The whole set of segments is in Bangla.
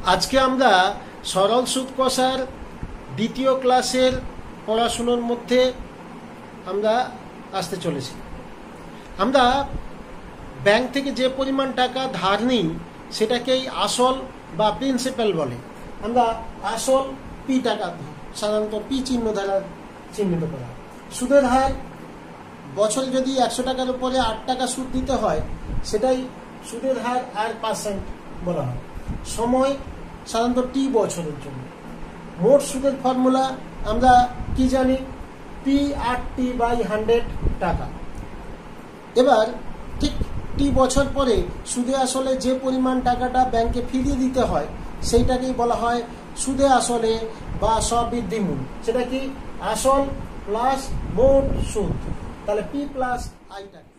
আজকে আমরা সরল সুদ কষার দ্বিতীয় ক্লাসের পড়াশুনোর মধ্যে আমরা আসতে চলেছি। আমরা ব্যাংক থেকে যে পরিমাণ টাকা ধার নিই সেটাকেই আসল বা প্রিন্সিপাল বলে। আমরা আসল পি টাকা সাধারণত পি চিহ্ন দ্বারা চিহ্নিত করা। সুদের হার বছরে যদি 100 টাকার উপরে 8 টাকা সুদ দিতে হয় সেটাই সুদের হার 8% বলা হয়। সময় সাধারণত টি বছরের জন্য। মোট সুদের ফর্মুলা আমরা কি জানি, P/T/100 টাকা। এবার ঠিক টি বছর পরে সুদে আসলে যে পরিমাণ টাকাটা ব্যাংকে ফিরিয়ে দিতে হয় সেইটাকেই বলা হয় সুদে আসলে বা স্ববৃদ্ধি মূল। সেটা কি আসল প্লাস মোট সুদ, তাহলে P+I টাকা।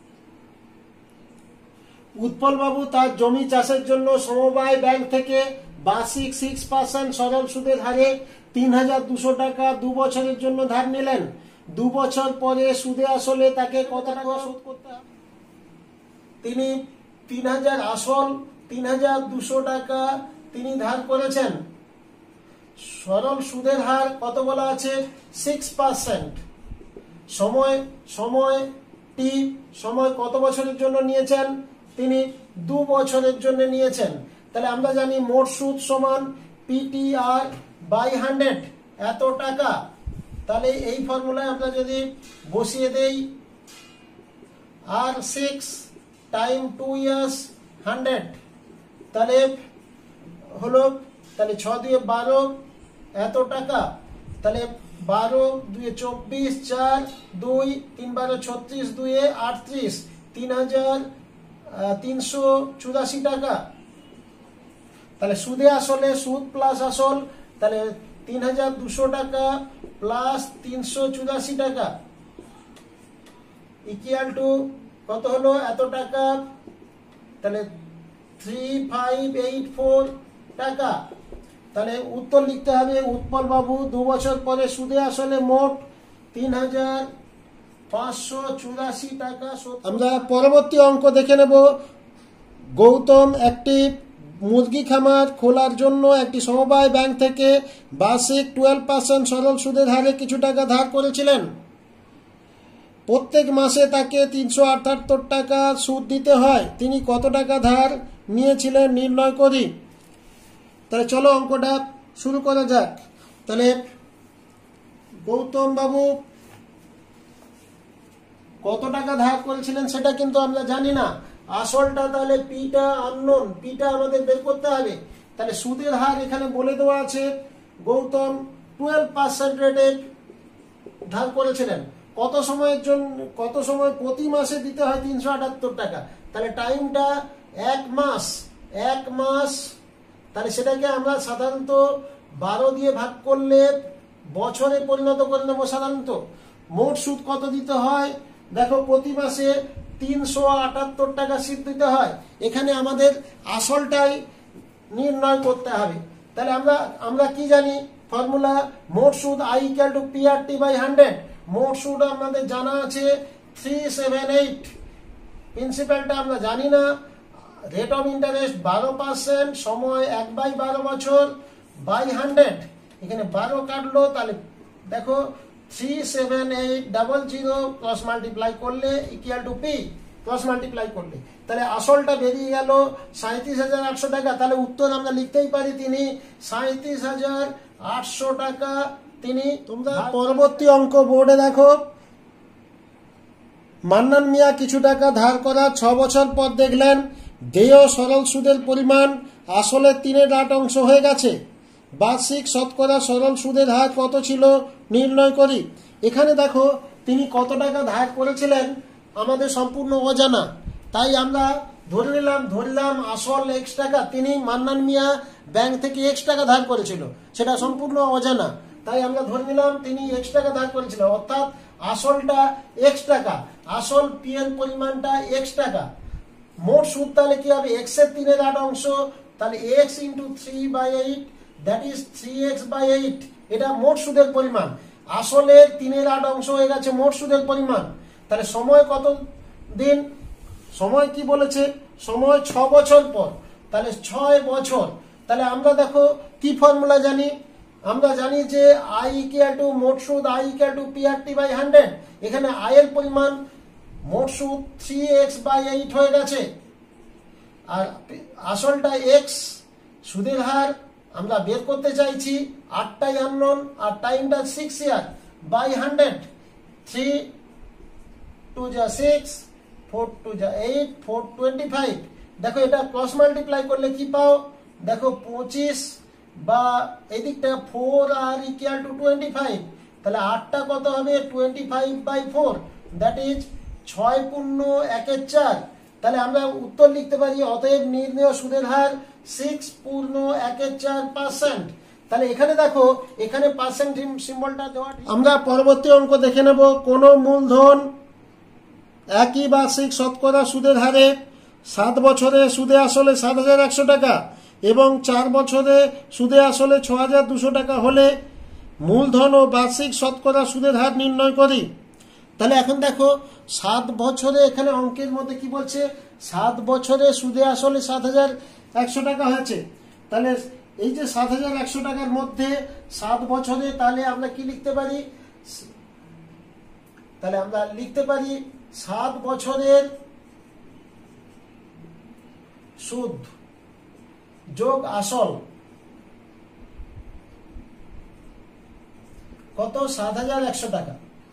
উৎপল বাবু তার জমি চাষের জন্য সমবায় ব্যাংক থেকে বার্ষিক 6% সরল সুদের হারে ৩,২০০ টাকা 2 বছরের জন্য ধার নিলেন। 2 বছর পরে সুদে আসলে তাকে কত টাকা শোধ করতে হবে? তিনি ৩,০০০ আসল ৩,২০০ টাকা তিনি ধার করেছেন। সরল সুদের হার কত বলা আছে? 6%। সময় টি, সময় কত বছরের জন্য নিয়েছেন? তিনি 2 বছরের জন্য নিয়েছেন। তাহলে আমরা জানি মোট সুদ সমান PTR/100 এত টাকা। তাহলে এই ফর্মুলায় আমরা যদি বসিয়ে দেই R6 টাইম 2 ইয়ার্স 100, তাহলে হলো 6 দিয়ে 12 এত টাকা। তাহলে 12 2 24 4 2 3 12 36 2 38 3,384 টাকা। তাহলে সুদে আসলে সুদ প্লাস আসল, তাহলে ৩,২০০ টাকা প্লাস 384 টাকা ইকুয়াল টু কত হলো? এত টাকা। তাহলে 3,584 টাকা। তাহলে উত্তর লিখতে হবে উৎপল বাবু 2 বছর পরে সুদে আসলে মোট 3,584 টাকা। আমরা পরবর্তী অঙ্ক দেখে নেব। গৌতম একটি মুরগি খামার খোলার জন্য একটি সমবায় ব্যাংক থেকে বার্ষিক 12% সরল সুদের হারে কিছু টাকা ধার করেছিলেন। প্রত্যেক মাসে তাকে 378 টাকা সুদ দিতে হয়। তিনি কত টাকা ধার নিয়েছিলেন নির্ণয় করি। তাহলে চলো অঙ্কটা শুরু করা যাক। তাহলে গৌতম বাবু কত টাকা ধার করেছিলেন সেটা কিন্তু আমরা জানি না। আসলটা তাহলে পিটা আননোন, পিটা আমাদের বের করতে হবে। তাহলে সুদের হার এখানে বলে দেওয়া আছে। গৌতম 12% রেটে ধার করেছিলেন। কত সময়ের জন্য, কত সময়? প্রতি মাসে দিতে হয় 378 টাকা। তাহলে টাইমটা 1 মাস। তাহলে সেটাকে আমরা সাধারণত 12 দিয়ে ভাগ করলে বছরে পরিণত করে নেবো সাধারণত। মোট সুদ কত দিতে হয়? দেখো প্রতি মাসে 378 টাকা সুদ দিতে হয়। এখানে আমাদের আসলটাই নির্ণয় করতে হবে। তাহলে আমরা কি জানি ফর্মুলা? মোট সুদ I/P/T/100। মোট সুদ আমাদের জানা আছে 378। প্রিন্সিপালটা আমরা জানি না। রেট অফ ইন্টারেস্ট 12%, সময় 1/12 বছর বাই 100। এখানে 12 কাটলো, তাহলে দেখো 37800 ক্রস মাল্টিপ্লাই করলে equal to P, cross multiply করলে তাহলে আসলটা বেরিয়ে গেল 37,800 টাকা। তাহলে উত্তর আমরা লিখতেই পারি তিনি 37,800 টাকা তিনি। তোমরা পরবর্তী অঙ্ক বোর্ডে দেখো। মান্নান মিয়া কিছু টাকা ধার করার 6 বছর পর দেখলেন দেয় সরল সুদের পরিমাণ আসলে 3/8 হয়ে গেছে। বার্ষিক শতকরা সরল সুদের হার কত ছিল নির্ণয় করি। এখানে দেখো তিনি কত টাকা ধার করেছিলেন আমাদের সম্পূর্ণ অজানা। তাই আমরা ধরলাম আসল X টাকা। তিনি মান্নান মিয়া ব্যাংক থেকে X টাকা ধার করেছিল, সেটা সম্পূর্ণ অজানা। তাই আমরা ধরে নিলাম তিনি X টাকা ধার করেছিল, অর্থাৎ আসলটা X টাকা, আসল পি এর পরিমাণটা X টাকা। মোট সুদ তাহলে কি হবে? X এর 3/8, তাহলে X × 3/8 দ্যাট ইজ 3X/8। এটা মোট সুদের পরিমাণ। আসলের 3/8 হয়ে গেছে মোট সুদের পরিমাণ। তাহলে সময় কত দিন? সময় কি বলেছে? সময় 6 বছর পর। তাহলে 6 বছর তাহলে আমরা দেখো কি ফর্মুলা জানি, আমরা জানি যে আই ইকুয়াল টু মোট সুদ I equal to PRT by 100। এখানে আই এর পরিমাণ মোট সুদ 3x/8 হয়ে গেছে, আর আসলটা x, সুদের হার আমরা বের করতে চাইছি, 8টাই আননোন আর টাইমটা 6 ইয়ার বাই 100। 3 2 যা 6, 4 2 যা 8, 4 25। দেখো এটা ক্রস মাল্টিপ্লাই করলে কি পাও, দেখো 25 বা এই দিকটা 4 আর ইকুয়াল টু 25। তাহলে 8টা কত হবে 25/4, দ্যাট ইজ 6 পূর্ণ 1/4। তাহলে আমরা উত্তর লিখতে পারি অতএব নির্ণেয় সুদের হার 6 পূর্ণ 1/4%। তাহলে এখানে দেখো এখানে পার্সেন্ট সিম্বলটা দেওয়া। আমরা পরবর্তী অঙ্ক দেখে নেব। কোন মূলধন একই বার্ষিক শতকরা সুদের হারে 7 বছরে সুদে আসলে 7,100 টাকা এবং 4 বছরে সুদে আসলে 6,200 টাকা হলে মূলধন ও বার্ষিক শতকরা সুদের হার নির্ণয় করি। তাহলে এখন দেখো 7 বছরে, এখানে অঙ্কের মধ্যে কি বলছে, 7 বছরে সুদে আসলে 7,100 টাকা হয়েছে। তাহলে এই যে 7,100 টাকার মধ্যে 7 বছরে, তাহলে আমরা কি লিখতে পারি, তাহলে আমরা লিখতে পারি 7 বছরের সুদ যোগ আসল কত, 7,100 টাকা।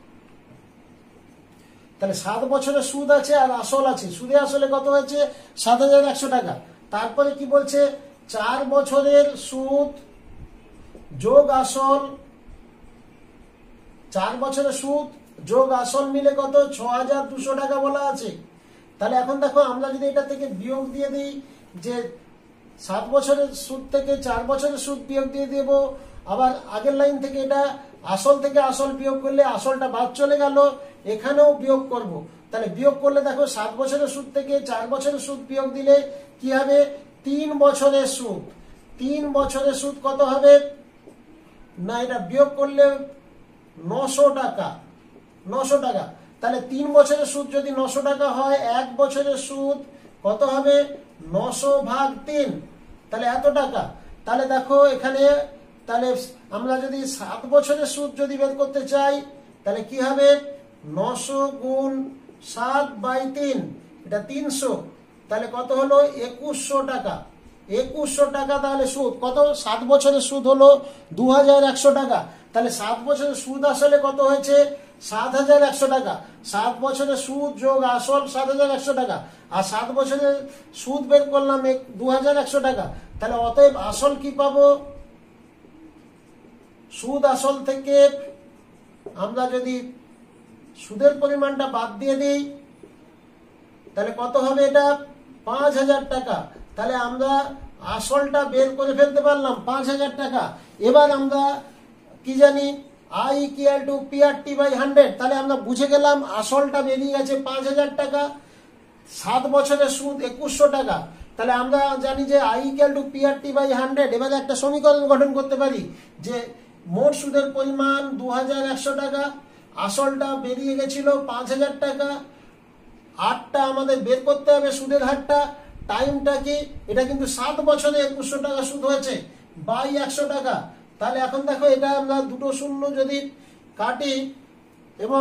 তাহলে 7 বছরের সুদ আছে আর আসল আছে, সুদে আসলে কত হয়েছে 7,100 টাকা। তারপরে কি বলছে, 4 বছরের সুদ যোগ আসল, 4 বছরের সুদ যোগ আসল মিলে কত 6,200 টাকা বলা আছে। তাহলে এখন দেখো আমরা যদি এটা থেকে বিয়োগ দিয়ে দিই, যে 7 বছরের সুদ থেকে 4 বছরের সুদ বিয়োগ দিয়ে দেব, আবার আগের লাইন থেকে এটা আসল থেকে আসল বিয়োগ করলে আসলটা বাদ চলে গেল, এখানেও বিয়োগ করব। তাহলে বিয়োগ করলে দেখো 7 বছরের সুদ থেকে 4 বছরের সুদ বিয়োগ দিলে কি হবে, 3 বছরের সুদ। 3 বছরের সুদ কত হবে, না এটা বিয়োগ করলে 900 টাকা, 900 টাকা। তাহলে 3 বছরের সুদ যদি 900 টাকা হয়, 1 বছরের সুদ কত হবে 900/3, তাহলে এত টাকা। তাহলে দেখো এখানে, তাহলে আমরা যদি 7 বছরের সুদ যদি বের করতে চাই, তাহলে কি হবে 900 গুণ 7/3, এটা 300, তাহলে কত হলো 2100 টাকা। 2100 টাকা তাহলে সুদ কত, 7 বছরের সুদ হলো 2,100 টাকা। তাহলে 7 বছরের সুদ আসলে কত হয়েছে 7,100 টাকা। 7 বছরের সুদ যোগ আসল 7,100 টাকা, আর 7 বছরের সুদ বের করলাম 2,100 টাকা। তাহলে অতএব আসল কি পাবো, সুদ আসল থেকে আমরা যদি সুদের পরিমাণটা বাদ দিয়ে দিই, তাহলে কত হবে, এটা 5,000 টাকা। তাহলে আমরা আসলটা বের করে ফেলতে পারলাম 5,000 টাকা। এবার আমরা কি জানি, I equal to PRT by 100। তাহলে আমরা বুঝে গেলাম আসলটা বেরিয়ে গেছে 5,000 টাকা, 7 বছরের সুদ 2100 টাকা। তাহলে আমরা জানি যে I equal to PRT by 100। এবারে একটা সমীকরণ গঠন করতে পারি যে মোট সুদের পরিমাণ 2,100 টাকা, আসলটা বেরিয়ে গেছিল 5,000 টাকা, 8টা আমাদের বের করতে হবে সুদের হারটা, টাইমটা কি, এটা কিন্তু 7 বছরে 2100 টাকা সুদ হয়েছে বাই 100 টাকা। তাহলে এখন দেখো এটা আমরা দুটো শূন্য যদি কাটি এবং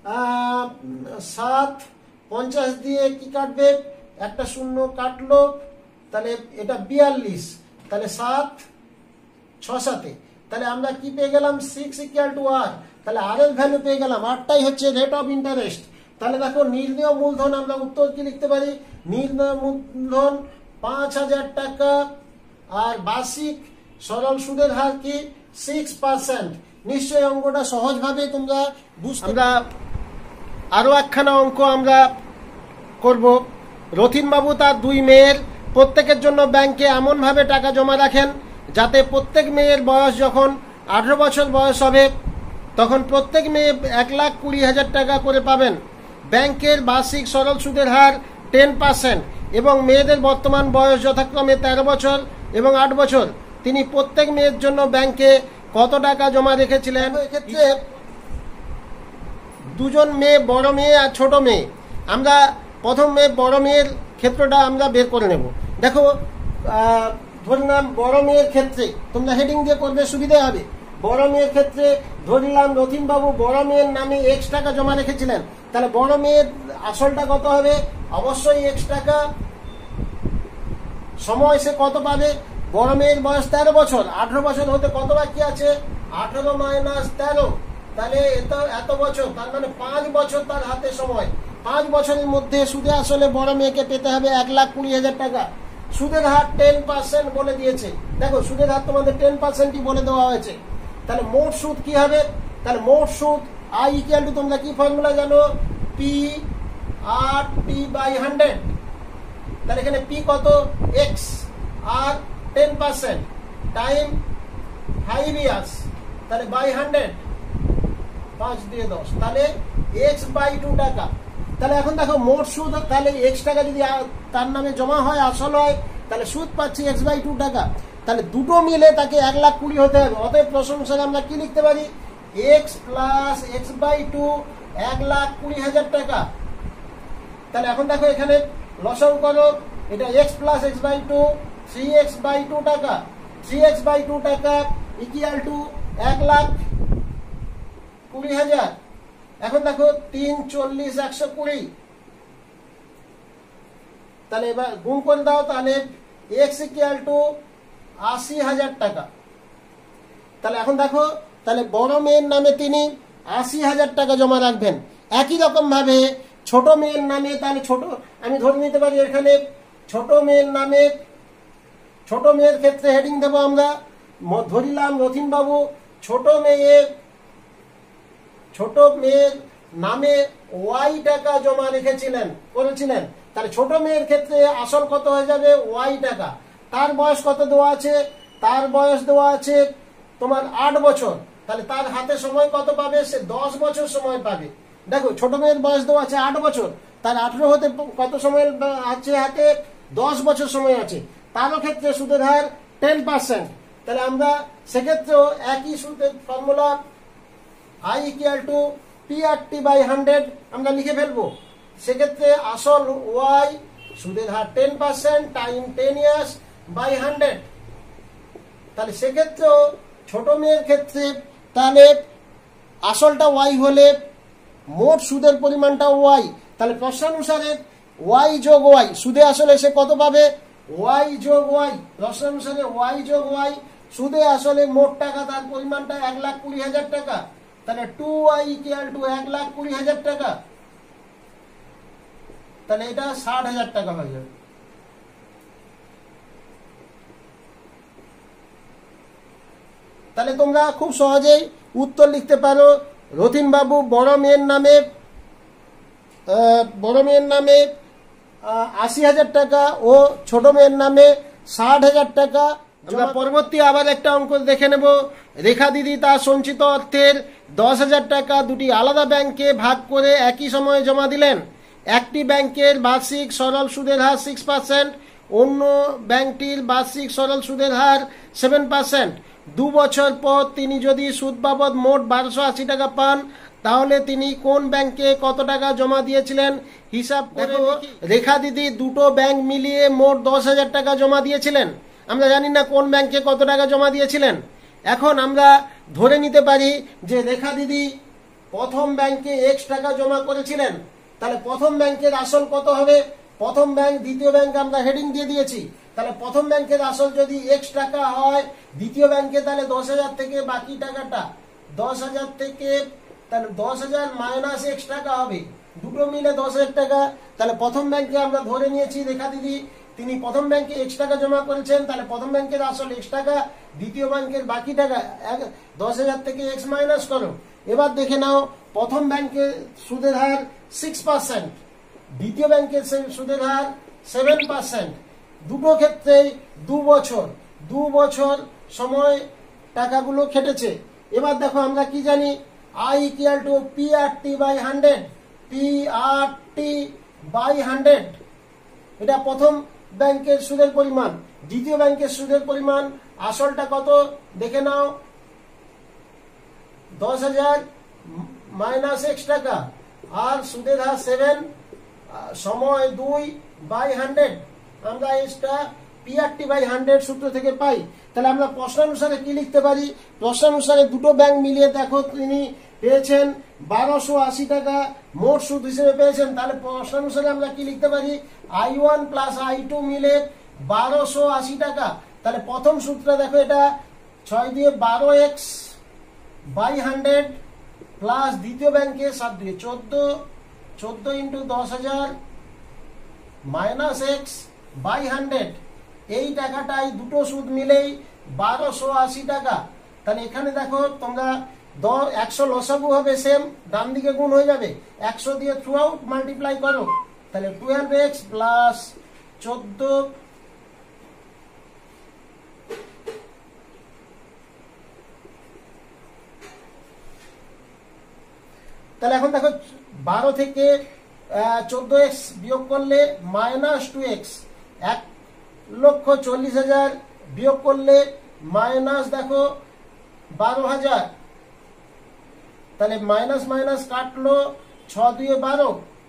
7 50 দিয়ে কি কাটবে, একটা শূন্য কাটলো, তাহলে এটা 42। তাহলে 7 6 7, তাহলে আমরা কি পেয়ে গেলাম 6 ইকুয়াল টু আর। তাহলে আর এর ভ্যালু পেয়ে গেলাম, আরটাই হচ্ছে রেট অফ ইন্টারেস্ট। তাহলে দেখো নির্ণেয় মূলধন আমরা উত্তর কি লিখতে পারি, নির্ণেয় মূলধন 5,000 টাকা, আর বার্ষিক সরল সুদের হার কি 6%। নিশ্চয়ই অঙ্কটা সহজভাবে তোমরা বুঝতে। আমরা আরো একখানা অঙ্ক আমরা করব। রথিন বাবু তার 2 মেয়ের প্রত্যেকের জন্য ব্যাংকে এমনভাবে টাকা জমা রাখেন যাতে প্রত্যেক মেয়ের বয়স যখন 18 বছর বয়স হবে তখন প্রত্যেক মেয়ে 1,20,000 টাকা করে পাবেন। ব্যাংকের বার্ষিক সরল সুদের হার 10% এবং মেয়েদের বর্তমান বয়স যথাক্রমে 13 বছর এবং 8 বছর। তিনি প্রত্যেক মেয়ের জন্য ব্যাংকে কত টাকা জমা রেখেছিলেন। এক্ষেত্রে দুজন মেয়ে, বড় মেয়ে আর ছোট মেয়ে, আমরা প্রথম মেয়ে বড় মেয়ের ক্ষেত্রটা আমরা বের করে নেব। দেখো ধরলাম বড় মেয়ের ক্ষেত্রে তোমরা হেডিং দিয়ে করবে, সুবিধা হবে। বড় মেয়ের ক্ষেত্রে ধরলাম রথীন বাবু বড় মেয়ের নামে X টাকা জমা রেখেছিলেন, তাহলে বড় মেয়ের আসলটা কত হবে? অবশ্যই X টাকা। সময় সে কত পাবে? বড় মেয়ের বয়স 13 বছর, 18 বছর হতে কত বাকি আছে? 18 মাইনাস 13, তাহলে এত বছর, তার মানে 5 বছর তার হাতে সময়। 5 বছরের মধ্যে সুদে আসলে বড় মেয়েকে পেতে হবে 1,20,000 টাকা। সুদের হার 10% বলে দিয়েছে। দেখো সুদের হার তোমাদের 10%ই বলে দেওয়া হয়েছে। তাহলে মোট সুদ কি হবে? তাহলে মোট সুদ I ইকুয়াল টু, তোমরা কি ফর্মুলা জানো? P/100। তাহলে এখানে P কত? X আর 10% টাইম 5 ইয়ার্স, তাহলে বাই 100, 5 দিয়ে 10, তাহলে X/2 টাকা। তাহলে এখন দেখো মোট সুদ, তাহলে X টাকা যদি তার নামে জমা হয়, আসল হয়, তাহলে সুদ পাচ্ছি X/2 টাকা। তাহলে দুটো মিলে তাকে 1,20,000 হতে হবে। অতএব প্রশংসায় আমরা কি লিখতে পারি? X প্লাস X/2 1,20,000 টাকা। তাহলে এখন দেখো এখানে লসাগু করো, এটা X প্লাস X/2 3X/2 টাকা। 3X/2 টাকা ইকুয়াল টু 1,20,000। এখন দেখো 3 40 120, তাহলে এবার গুণ করে দাও, তাহলে X ইকুয়াল টু 80,000 টাকা। তাহলে এখন দেখো, তাহলে বড় মেয়ের নামে তিনি 80,000 টাকা জমা রাখবেন। একই রকম ভাবে ছোট মেয়ের নামে, তাহলে ছোট আমি ধরে নিতে পারি এখানে ছোট মেয়ের নামে, ছোট মেয়ের ক্ষেত্রে হেডিং দেবো আমরা, ধরিলাম রথীন বাবু ছোট মেয়ের নামে Y টাকা জমা করেছিলেন। তাহলে ছোট মেয়ের ক্ষেত্রে আসল কত হয়ে যাবে? Y টাকা। তার বয়স কত দেওয়া আছে? তার বয়স দেওয়া আছে তোমার 8 বছর। তাহলে তার হাতে সময় কত পাবে? সে 10 বছর সময় পাবে। দেখো ছোট মেয়ের বয়স দেওয়া আছে 8 বছর, তার 18 হতে কত সময় আছে হাতে? 10 বছর সময় আছে। তারও ক্ষেত্রে সুদের হার 10%। তাহলে আমরা সেক্ষেত্রেও একই সুদের formula I equal to P/100 আমরা লিখে ফেলবো। সেক্ষেত্রে আসল Y, সুদের হার 10% টাইম 10 ইয়ার্স বাই 100। তাহলে সেক্ষেত্রেও ছোট মেয়ের ক্ষেত্রে তাহলে আসলটা Y হলে মোট সুদের পরিমাণটা Y। তাহলে প্রশ্নানুসারে Y যোগ Y, সুদে আসলে সে কত পাবে? Y যোগ Y, প্রশ্নানুসারে Y যোগ Y, সুদে আসলে মোট টাকা তার পরিমাণটা 1,20,000 টাকা। তাহলে 2Y ইকুয়াল টু 1,20,000 টাকা। তাহলে এটা 60,000 টাকা হয়ে যাবে। তাহলে তোমরা খুব সহজেই উত্তর লিখতে পারো। রথীন বাবু বড় মেয়ের নামে 80,000 টাকা ও ছোট মেয়ের নামে 60,000 টাকা। আমরা পরবর্তী আবার একটা অঙ্ক দেখে নেব। রেখা দিদি তার সঞ্চিত অর্থের 10,000 টাকা দুটি আলাদা ব্যাংকে ভাগ করে একই সময়ে জমা দিলেন। একটি ব্যাংকের বার্ষিক সরল সুদের হার 6%, অন্য ব্যাংকটির বার্ষিক সরল সুদের হার 7%। 2 বছর পর তিনি যদি সুদ বাবদ মোট 1280 টাকা পান, তাহলে তিনি কোন ব্যাংকে কত টাকা জমা দিয়েছিলেন হিসাব করে। রেখা দিদি দুটো ব্যাংক মিলিয়ে মোট 10,000 টাকা জমা দিয়েছিলেন। আমরা জানি না কোন ব্যাংকে কত টাকা জমা দিয়েছিলেন। এখন আমরা ধরে নিতে পারি যে রেখা দিদি প্রথম ব্যাংকে X টাকা জমা করেছিলেন। তাহলে প্রথম ব্যাংকের আসল কত হবে? প্রথম ব্যাংক, দ্বিতীয় ব্যাংক আমরা হেডিং দিয়ে দিয়েছি। তাহলে প্রথম ব্যাংকের আসল যদি X টাকা হয়, দ্বিতীয় ব্যাংকে তাহলে 10,000 থেকে বাকি টাকাটা 10,000 থেকে, তাহলে 10,000 মাইনাস X টাকা হবে, দুটো মিলে 10,000 টাকা। তাহলে প্রথম ব্যাংকে আমরা ধরে নিয়েছি রেখা দিদি তিনি প্রথম ব্যাংকে X টাকা জমা করেছেন। তাহলে প্রথম ব্যাংকের আসল X টাকা, দ্বিতীয় ব্যাংকের বাকি টাকা 10,000 থেকে X মাইনাস করো। এবার দেখে নাও, প্রথম ব্যাংকের সুদের হার 6%, দ্বিতীয় ব্যাংকের সুদের হার 7%। দুটো ক্ষেত্রেই 2 বছর সময় টাকাগুলো খেটেছে। এবার দেখো আমরা কি জানি? I equal to P/100, P/100। এটা প্রথম ব্যাংকের সুদের পরিমাণ। দ্বিতীয় ব্যাংকের সুদের পরিমাণ আসলটা কত দেখে নাও, 10,000 মাইনাস X টাকা, আর সুদের হার 7, সময় 2/100। আমরা এটা PRT/100 সূত্র থেকে পাই। তাহলে আমরা প্রশ্নানুসারে কি লিখতে পারি? প্রশ্নানুসারে দুটো ব্যাংক মিলিয়ে দেখো তিনি পেয়েছেন 1280 টাকা মোট সুদ হিসেবে পেয়েছেন। তাহলে প্রশ্নানুসারে আমরা কি লিখতে পারি? I1 প্লাস I2 মিলে 1280 টাকা। তাহলে প্রথম সূত্রটা দেখো, এটা 6 দিয়ে 12x/100 প্লাস দ্বিতীয় ব্যাংকে 7 দিয়ে 14 ইন্টু 10,000 মাইনাস x/100। এই টাকাটাই দুটো সুদ মিলেই 1280 টাকা। তাহলে এখানে দেখো তোমরা 100 লসাগু হবে, সেম ডান দিকে গুণ হয়ে যাবে, 100 দিয়ে থ্রু আউট মাল্টিপ্লাই করো। তাহলে 12x প্লাস 14 তাহলে এখন দেখো 12 থেকে 14x বিয়োগ করলে মাইনাস 2x, 1,40,000 বিয়োগ করলে মাইনাস দেখো 12,000। তাহলে মাইনাস মাইনাস কাটলো, 6 দিয়ে 12,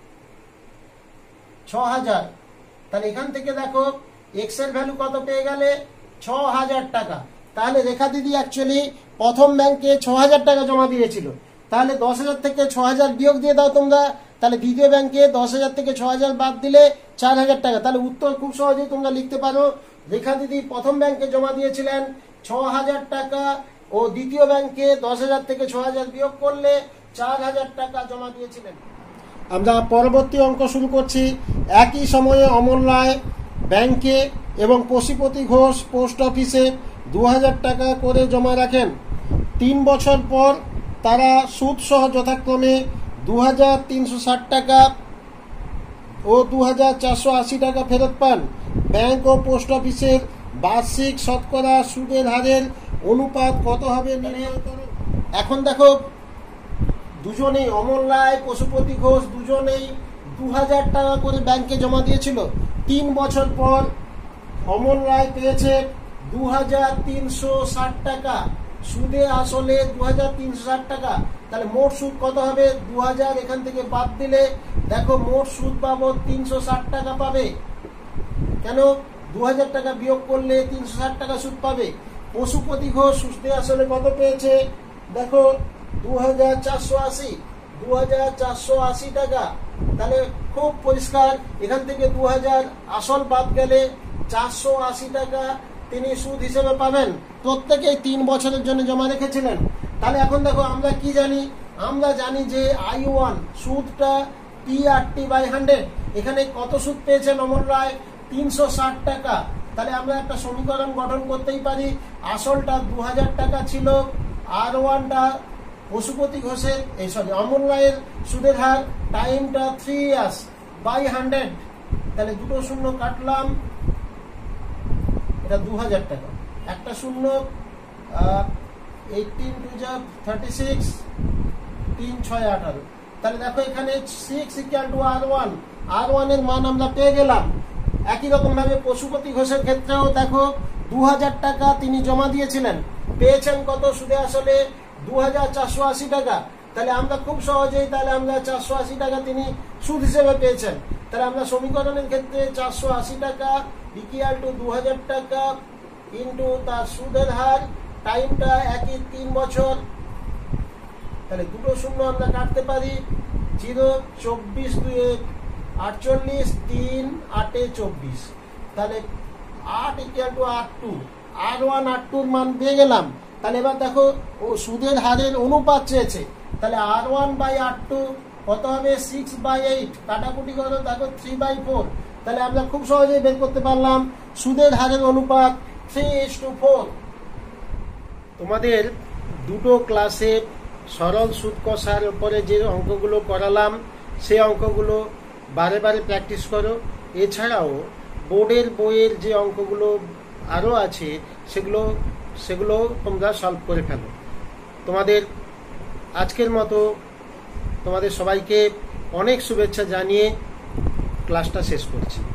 6,000। তাহলে এখান থেকে দেখো এক্স এর ভ্যালু কত পেয়ে গেলে? 6,000 টাকা। তাহলে রেখা দিদি অ্যাকচুয়ালি প্রথম ব্যাংকে 6,000 টাকা জমা দিয়েছিল। তাহলে 10,000 থেকে 6,000 বিয়োগ দিয়ে দাও তোমরা। তাহলে দ্বিতীয় ব্যাংকে 10,000 থেকে 6,000 বাদ দিলে 4,000 টাকা। তাহলে উত্তর খুব সহজেই তোমরা লিখতে পারো, রেখা দিদি প্রথম ব্যাংকে জমা দিয়েছিলেন 6,000 টাকা ও দ্বিতীয় ব্যাংকে 10,000 থেকে 6,000 বিয়োগ করলে 4,000 টাকা জমা দিয়েছিলেন। আমরা পরবর্তী অঙ্ক শুরু করছি। একই সময়ে অমল রায় ব্যাংকে এবং পশুপতি ঘোষ পোস্ট অফিসে 2,000 টাকা করে জমা রাখেন। 3 বছর পর তারা সুদ সহ যথাক্রমে 2,360 টাকা ও 2,480 টাকা ফেরত পান। ব্যাংক ও পোস্ট অফিসের বার্ষিক শতকরা সুদের হারের অনুপাত কত হবে নির্ণয় করো। এখন দেখো দুজনেই, অমল রায় পশুপতি ঘোষ দুজনেই 2,000 টাকা করে ব্যাংকে জমা দিয়েছিল। 3 বছর পর অমল রায় পেয়েছে 2,360 টাকা, সুদে আসলে 2,360 টাকা। তাহলে মোট সুদ কত হবে? 2,000 এখান থেকে বাদ দিলে দেখো মোট সুদ বাবদ 360 টাকা পাবে। কেন? 2,000 টাকা বিয়োগ করলে 360 টাকা সুদ পাবে। পশুপতি ঘোষ সুদে আসলে কত পেয়েছে? দেখো 2,480 টাকা। তাহলে খুব পরিষ্কার, এখান থেকে 2,000 আসল বাদ গেলে 480 টাকা তিনি সুদ হিসেবে পাবেন। প্রত্যেকেই 3 বছরের জন্য জমা রেখেছিলেন। তাহলে এখন দেখো আমরা কি জানি? আমরা জানি যে I1 সুদটা PRT/100। এখানে কত সুদ পেয়েছেন অমল রায়? 360 টাকা। তাহলে আমরা একটা সমীকরণ গঠন করতেই পারি। আসলটা 2,000 টাকা ছিল, R1টা পশুপতি ঘোষের অমল রায়ের সুদের হার, টাইমটা 3 years বাই 100। তাহলে দুটো শূন্য কাটলাম, এটা 2,000 টাকা, একটা শূন্য, 18 2 যা 36, 3 6 18। তাহলে দেখো এখানে 6 = R1 এর মান আমরা পেয়ে গেলাম। একই রকম ভাবে পশুপতি ঘোষের ক্ষেত্রেও দেখো 2,000 টাকা তিনি জমা দিয়েছিলেন, পেয়েছেন কত সুদে আসলে? 2,480 টাকা। তাহলে আমরা খুব সহজেই, তাহলে আমরা 480 টাকা তিনি সুদ হিসেবে পেয়েছেন। তাহলে আমরা সমীকরণের ক্ষেত্রে 480 টাকা ইকুয়াল টু 2,000 টাকা ইন্টু তার সুদের হার, টাইমটা একই 3 বছর। তাহলে দুটো শূন্য আমরা কাটতে পারি, 0 24 2 48, 3 8 24। তাহলে 8 = R2, R1 R2 মান পেয়ে গেলাম। তাহলে এবার দেখো ও সুদের হারের অনুপাত চেয়েছে। তাহলে R1/R2 কত হবে? 6/8। কাটাকুটি করো, দেখো 3/4। তাহলে আমরা খুব সহজেই বের করতে পারলাম সুদের হারের অনুপাত 3:4। তোমাদের দুটো ক্লাসে সরল সুদ কষার উপরে যে অঙ্কগুলো করালাম সেই অঙ্কগুলো বারে বারে প্র্যাকটিস করো। এছাড়াও বোর্ডের বইয়ের যে অঙ্কগুলো আরও আছে সেগুলো তোমরা সলভ করে ফেলো। তোমাদের আজকের মতো তোমাদের সবাইকে অনেক শুভেচ্ছা জানিয়ে ক্লাসটা শেষ করছি।